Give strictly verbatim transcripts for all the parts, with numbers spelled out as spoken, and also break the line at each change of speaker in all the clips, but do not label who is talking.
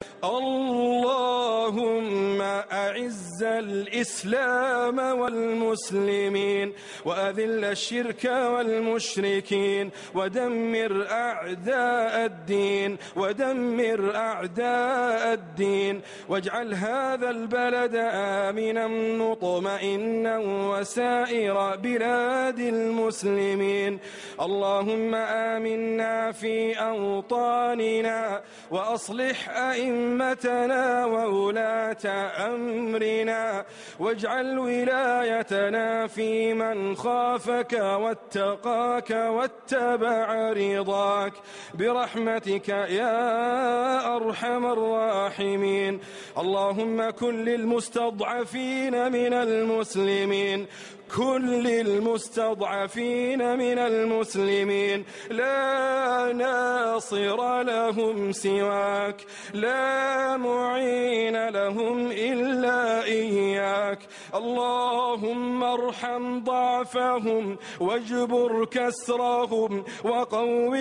اللهم أعز الإسلام والمسلمين وأذل الشرك والمشركين ودمر أعداء الدين ودمر أعداء الدين واجعل هذا البلد آمنا مطمئنا وسائر بلاد المسلمين. اللهم آمنا في أوطاننا وأصلح أئمتنا وولاة أمرنا واجعل ولايتنا في من خافك واتقاك واتبع رضاك برحمتك يا أرحم الراحمين. اللهم كن للمستضعفين من المسلمين كل المستضعفين من المسلمين لا ناصر لهم سواك لا معين لهم إلا إياك. اللهم ارحم ضعفهم واجبر كسرهم وقو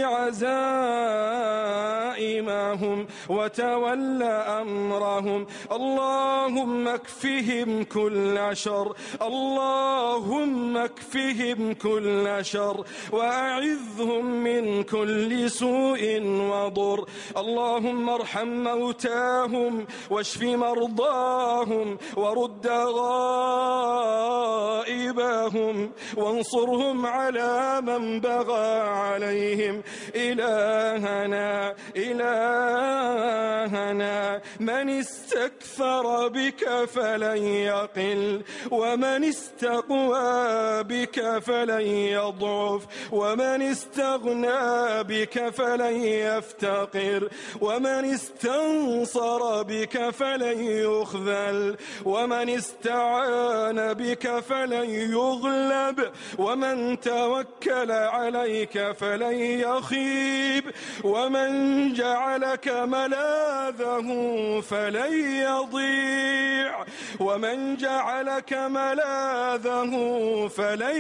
عزائمهم وتول أمرهم. اللهم اكفهم كل شر اللهم اكفهم كل شر وأعذهم من كل سوء وضر. اللهم ارحم موتاهم واشف مرضاهم ورد غائبهم وانصرهم على من بغى عليهم. إلهنا إلهنا من استكثر بك فلن يقل ومن استقوى بك فلن يضعف ومن استغنى بك فلن يفتقر ومن استنصر بك فلن يخذل ومن استعان بك فلن يغلب ومن توكل عليك فلن يخيب ومن جعلك ملاذه فلن يضيع ومن جعلك ملاذه فلن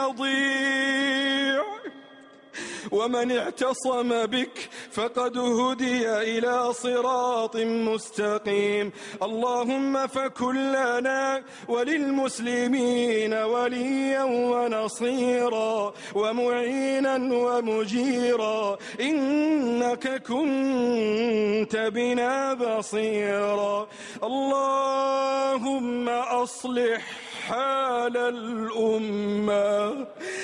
يضيع ومن اعتصم بك فقد هدي إلى صراط مستقيم. اللهم فكن لنا وللمسلمين وليا ونصيرا ومعينا ومجيرا إنك كنت بنا بصيرا. اللهم أصلح حال الأمة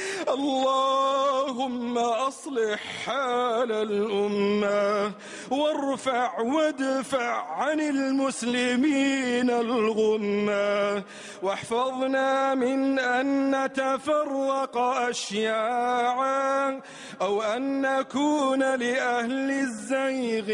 اللهم أصلح حال الأمة وارفع وادفع عن المسلمين الغمة واحفظنا من أن نتفرق أشياعا أو أن نكون لأهل الزيغ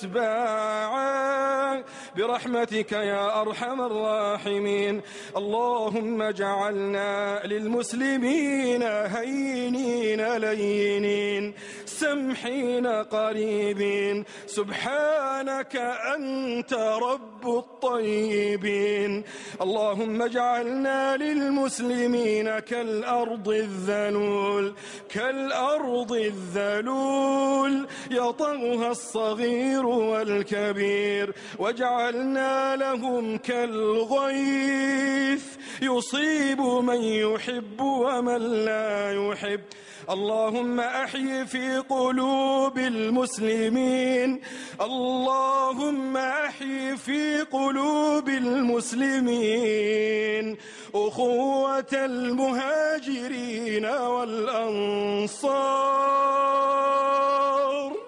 أتباعا برحمتك يا أرحم الراحمين. اللهم اجعلنا للمسلمين هينين لينين سمحين قريبين. سبحانك أنت رب الطيبين. اللهم اجعلنا للمسلمين كالأرض الذلول كالأرض الذلول يطغها الصغير والكبير واجعلنا لهم كالغيث يصيب من يحب ومن لا يحب. اللهم أحي في قلوب المسلمين اللهم أحي في قلوب المسلمين أخوة المهاجرين والأنصار.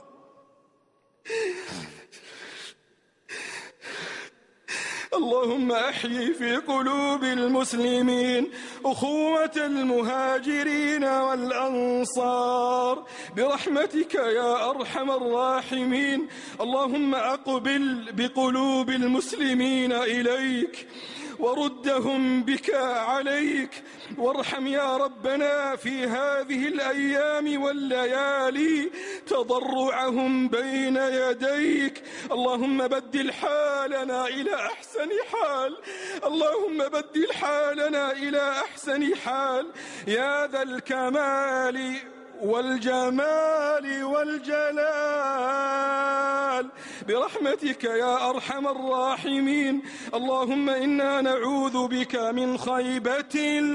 اللهم أحيي في قلوب المسلمين أخوة المهاجرين والأنصار برحمتك يا أرحم الراحمين. اللهم أقبل بقلوب المسلمين إليك وردهم بك عليك وارحم يا ربنا في هذه الأيام والليالي تضرعهم بين يديك. اللهم بدل حالنا إلى أحسن حال اللهم بدل حالنا إلى أحسن حال يا ذا الكمال والجمال والجلال الآمال برحمتك يا أرحم الراحمين. اللهم إنا نعوذ بك من خيبة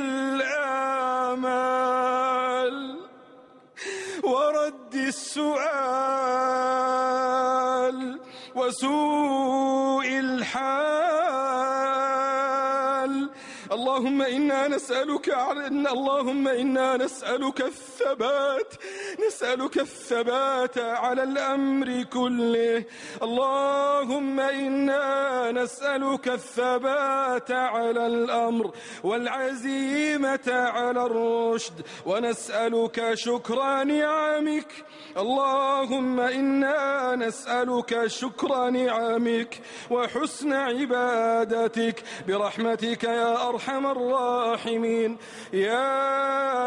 الآمال ورد السؤال وسوء الحال. اللهم إنا نسألك اللهم إنا نسألك الثبات نسألك الثبات على الأمر كله. اللهم إنا نسألك الثبات على الأمر والعزيمة على الرشد، ونسألك شكر نعمك. اللهم إنا نسألك شكر نعمك وحسن عبادتك برحمتك يا أرحم الراحمين. يا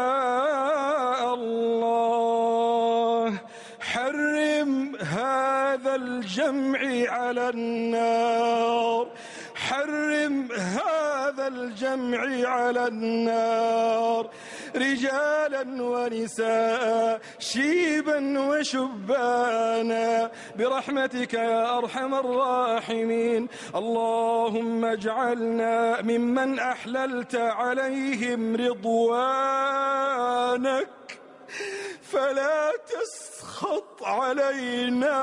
الله حرم هذا الجمع على النار، حرم هذا الجمع على النار، رجالا ونساء، شيبا وشبانا برحمتك يا أرحم الراحمين. اللهم اجعلنا ممن أحللت عليهم رضوانك فلا تسخط علينا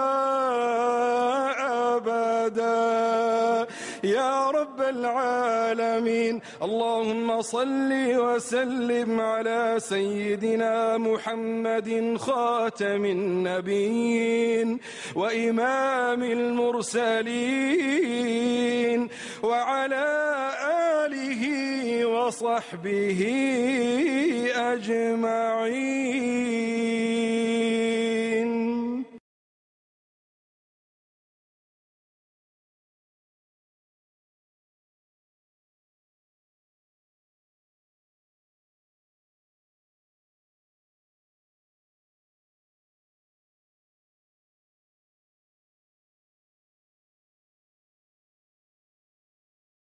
أبدا يا رب العالمين. اللهم صل وسلم على سيدنا محمد خاتم النبيين وإمام المرسلين وعلى آله وصحبه أجمعين.